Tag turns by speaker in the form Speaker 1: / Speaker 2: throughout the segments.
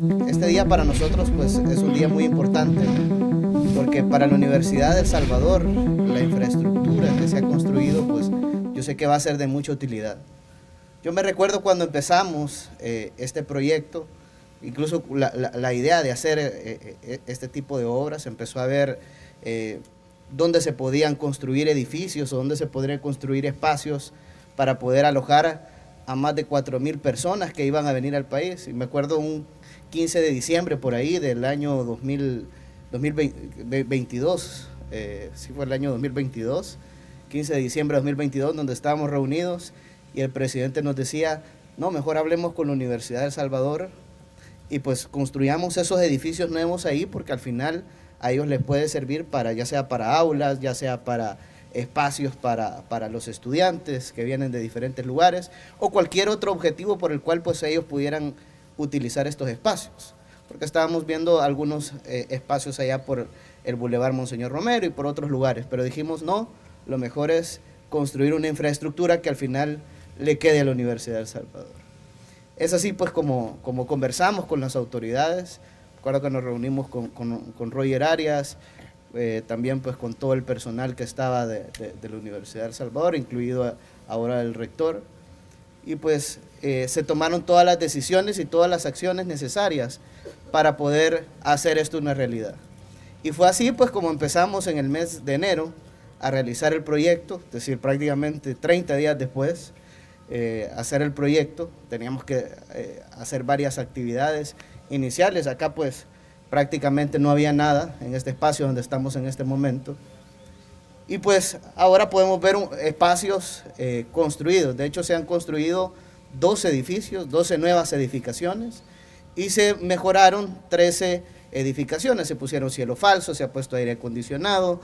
Speaker 1: Este día para nosotros pues es un día muy importante porque para la Universidad de El Salvador la infraestructura que se ha construido pues yo sé que va a ser de mucha utilidad. Yo me recuerdo cuando empezamos este proyecto, incluso la idea de hacer este tipo de obras, empezó a ver dónde se podían construir edificios o dónde se podrían construir espacios para poder alojar a más de 4,000 personas que iban a venir al país. Y me acuerdo un 15 de diciembre por ahí del año 2022, sí fue el año 2022, 15 de diciembre de 2022, donde estábamos reunidos y el presidente nos decía, no, mejor hablemos con la Universidad de El Salvador y pues construyamos esos edificios nuevos ahí porque al final a ellos les puede servir para, ya sea para aulas, ya sea para espacios para los estudiantes que vienen de diferentes lugares o cualquier otro objetivo por el cual pues ellos pudieran utilizar estos espacios. Porque estábamos viendo algunos espacios allá por el Boulevard Monseñor Romero y por otros lugares, pero dijimos no, lo mejor es construir una infraestructura que al final le quede a la Universidad de El Salvador. Es así pues como conversamos con las autoridades. Recuerdo que nos reunimos con Roger Arias, también pues con todo el personal que estaba de la Universidad de El Salvador, incluido ahora el rector, y pues se tomaron todas las decisiones y todas las acciones necesarias para poder hacer esto una realidad. Y fue así pues como empezamos en el mes de enero a realizar el proyecto, es decir, prácticamente 30 días después, hacer el proyecto. Teníamos que hacer varias actividades iniciales. Acá pues prácticamente no había nada en este espacio donde estamos en este momento. Y pues ahora podemos ver espacios construidos. De hecho se han construido 12 edificios, 12 nuevas edificaciones y se mejoraron 13 edificaciones. Se pusieron cielo falso, se ha puesto aire acondicionado,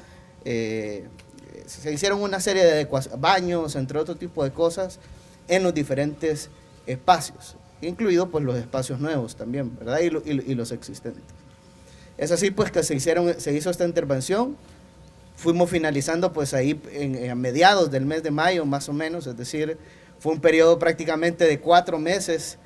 Speaker 1: se hicieron una serie de baños, entre otro tipo de cosas en los diferentes espacios, incluidos pues los espacios nuevos también, ¿verdad? Y los existentes. Es así pues que se hizo esta intervención. Fuimos finalizando pues ahí a mediados del mes de mayo más o menos, es decir, fue un periodo prácticamente de 4 meses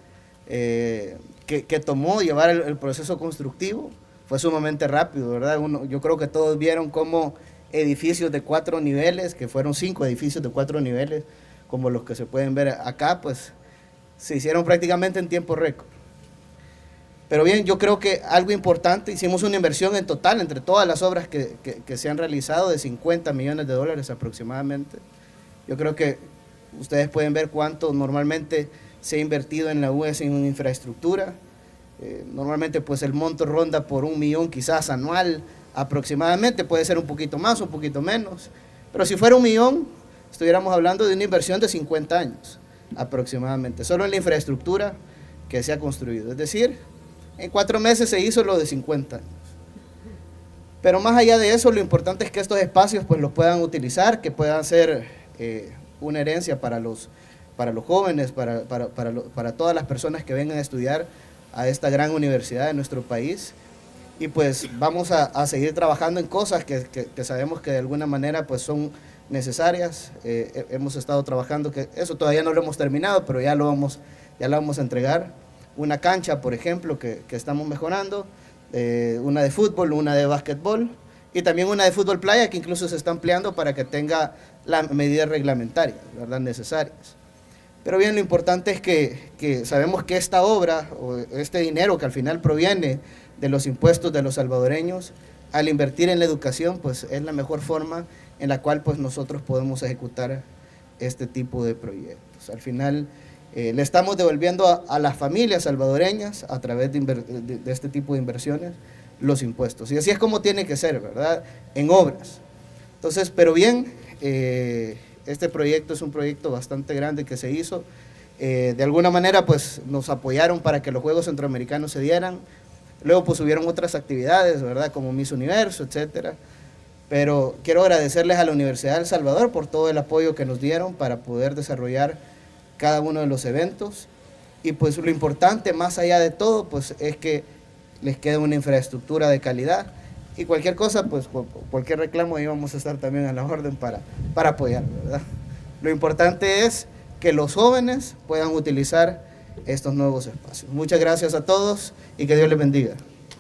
Speaker 1: que tomó llevar el proceso constructivo. Fue sumamente rápido, ¿verdad? Yo creo que todos vieron cómo edificios de 4 niveles, que fueron 5 edificios de 4 niveles, como los que se pueden ver acá, pues se hicieron prácticamente en tiempo récord. Pero bien, yo creo que algo importante, hicimos una inversión en total entre todas las obras que se han realizado de $50 millones aproximadamente. Yo creo que ustedes pueden ver cuánto normalmente se ha invertido en la UES en infraestructura. Normalmente pues el monto ronda por 1 millón quizás anual aproximadamente, puede ser un poquito más, un poquito menos. Pero si fuera 1 millón, estuviéramos hablando de una inversión de 50 años aproximadamente, solo en la infraestructura que se ha construido. Es decir, en 4 meses se hizo lo de 50 años. Pero más allá de eso, lo importante es que estos espacios pues los puedan utilizar, que puedan ser una herencia para los jóvenes, para todas las personas que vengan a estudiar a esta gran universidad de nuestro país. Y pues vamos a seguir trabajando en cosas que sabemos que de alguna manera pues son necesarias. Hemos estado trabajando, que eso todavía no lo hemos terminado, pero ya lo vamos a entregar. Una cancha, por ejemplo, que estamos mejorando, una de fútbol, una de básquetbol y también una de fútbol playa que incluso se está ampliando para que tenga las medidas reglamentarias, ¿verdad?, necesarias. Pero bien, lo importante es que sabemos que esta obra o este dinero que al final proviene de los impuestos de los salvadoreños, al invertir en la educación, pues es la mejor forma en la cual pues nosotros podemos ejecutar este tipo de proyectos. Al final le estamos devolviendo a las familias salvadoreñas a través de este tipo de inversiones los impuestos. Y así es como tiene que ser, ¿verdad?, en obras. Entonces, pero bien, este proyecto es un proyecto bastante grande que se hizo. De alguna manera pues nos apoyaron para que los Juegos Centroamericanos se dieran. Luego pues hubieron otras actividades, ¿verdad?, como Miss Universo, etcétera. Pero quiero agradecerles a la Universidad de El Salvador por todo el apoyo que nos dieron para poder desarrollar cada uno de los eventos. Y pues lo importante, más allá de todo, pues es que les quede una infraestructura de calidad. Y cualquier cosa, pues cualquier reclamo, ahí vamos a estar también a la orden para apoyar, ¿verdad? Lo importante es que los jóvenes puedan utilizar estos nuevos espacios. Muchas gracias a todos y que Dios les bendiga.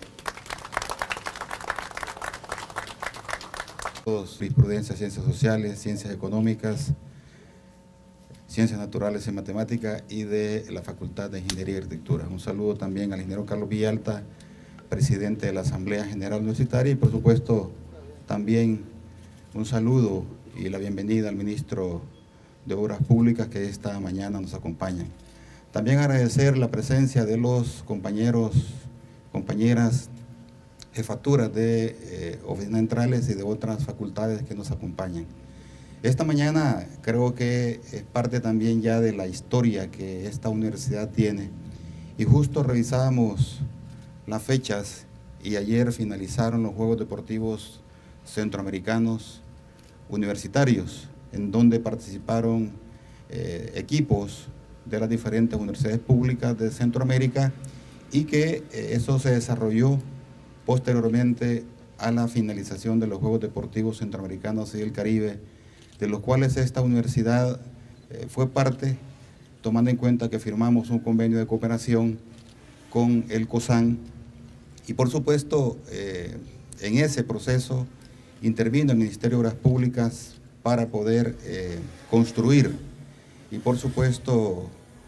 Speaker 2: Jurisprudencia, ciencias sociales, ciencias económicas, ciencias naturales y matemáticas y de la Facultad de Ingeniería y Arquitectura. Un saludo también al ingeniero Carlos Villalta, presidente de la Asamblea General Universitaria, y por supuesto también un saludo y la bienvenida al ministro de Obras Públicas que esta mañana nos acompañan. También agradecer la presencia de los compañeros, compañeras, jefaturas de oficinas centrales y de otras facultades que nos acompañan. Esta mañana creo que es parte también ya de la historia que esta universidad tiene, y justo revisábamos las fechas y ayer finalizaron los Juegos Deportivos Centroamericanos Universitarios, en donde participaron equipos de las diferentes universidades públicas de Centroamérica, y que eso se desarrolló posteriormente a la finalización de los Juegos Deportivos Centroamericanos y del Caribe, de los cuales esta universidad fue parte, tomando en cuenta que firmamos un convenio de cooperación con el COSAN, y por supuesto en ese proceso intervino el Ministerio de Obras Públicas para poder construir y por supuesto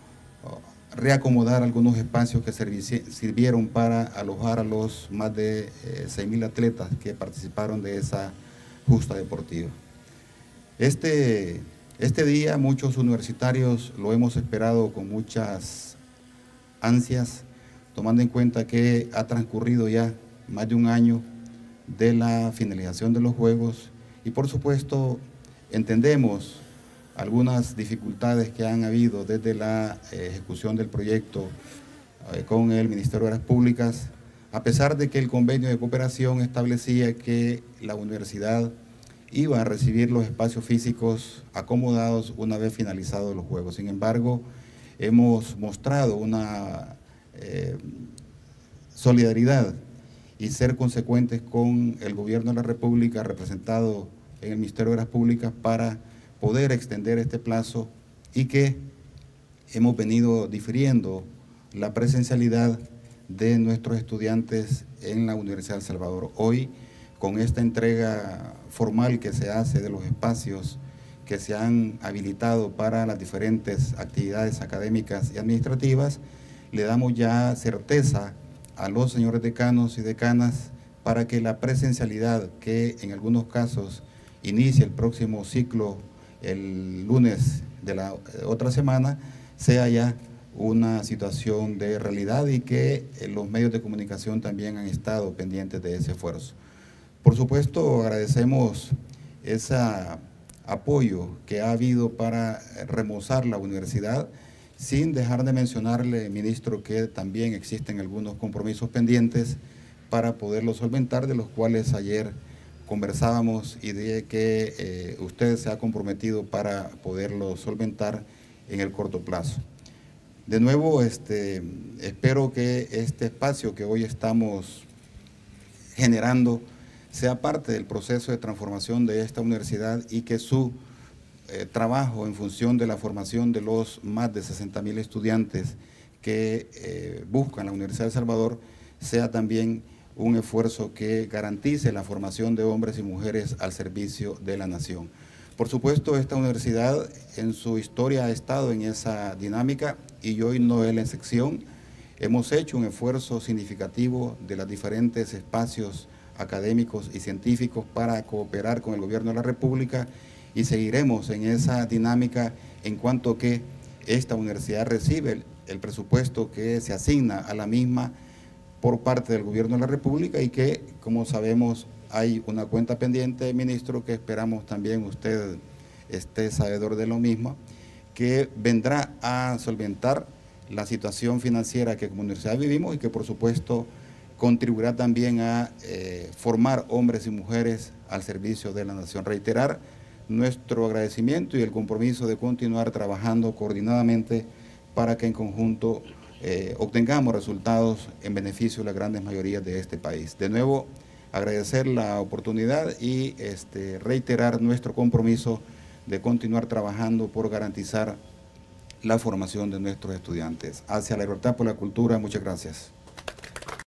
Speaker 2: reacomodar algunos espacios que sirvieron para alojar a los más de 6.000 atletas que participaron de esa justa deportiva. Este día muchos universitarios lo hemos esperado con muchas ansias, tomando en cuenta que ha transcurrido ya más de un año de la finalización de los Juegos, y por supuesto entendemos algunas dificultades que han habido desde la ejecución del proyecto con el Ministerio de Obras Públicas, a pesar de que el convenio de cooperación establecía que la universidad iba a recibir los espacios físicos acomodados una vez finalizados los Juegos. Sin embargo, hemos mostrado una solidaridad y ser consecuentes con el Gobierno de la República, representado en el Ministerio de Obras Públicas, para poder extender este plazo, y que hemos venido difiriendo la presencialidad de nuestros estudiantes en la Universidad de El Salvador. Hoy, con esta entrega formal que se hace de los espacios que se han habilitado para las diferentes actividades académicas y administrativas, le damos ya certeza a los señores decanos y decanas para que la presencialidad, que en algunos casos inicia el próximo ciclo el lunes de la otra semana, sea ya una situación de realidad, y que los medios de comunicación también han estado pendientes de ese esfuerzo. Por supuesto, agradecemos ese apoyo que ha habido para remozar la universidad, sin dejar de mencionarle, ministro, que también existen algunos compromisos pendientes para poderlos solventar, de los cuales ayer conversábamos, y de que usted se ha comprometido para poderlo solventar en el corto plazo. De nuevo, espero que este espacio que hoy estamos generando sea parte del proceso de transformación de esta universidad, y que su trabajo en función de la formación de los más de 60.000 estudiantes que buscan la Universidad de El Salvador sea también un esfuerzo que garantice la formación de hombres y mujeres al servicio de la nación. Por supuesto, esta universidad en su historia ha estado en esa dinámica, y hoy no es la excepción. Hemos hecho un esfuerzo significativo de los diferentes espacios académicos y científicos para cooperar con el Gobierno de la República, y seguiremos en esa dinámica en cuanto que esta universidad recibe el presupuesto que se asigna a la misma por parte del Gobierno de la República, y que, como sabemos, hay una cuenta pendiente, ministro, que esperamos también usted esté sabedor de lo mismo, que vendrá a solventar la situación financiera que como universidad vivimos, y que por supuesto contribuirá también a formar hombres y mujeres al servicio de la nación. Reiterar nuestro agradecimiento y el compromiso de continuar trabajando coordinadamente para que en conjunto obtengamos resultados en beneficio de las grandes mayorías de este país. De nuevo, agradecer la oportunidad y reiterar nuestro compromiso de continuar trabajando por garantizar la formación de nuestros estudiantes. Hacia la libertad por la cultura, muchas gracias.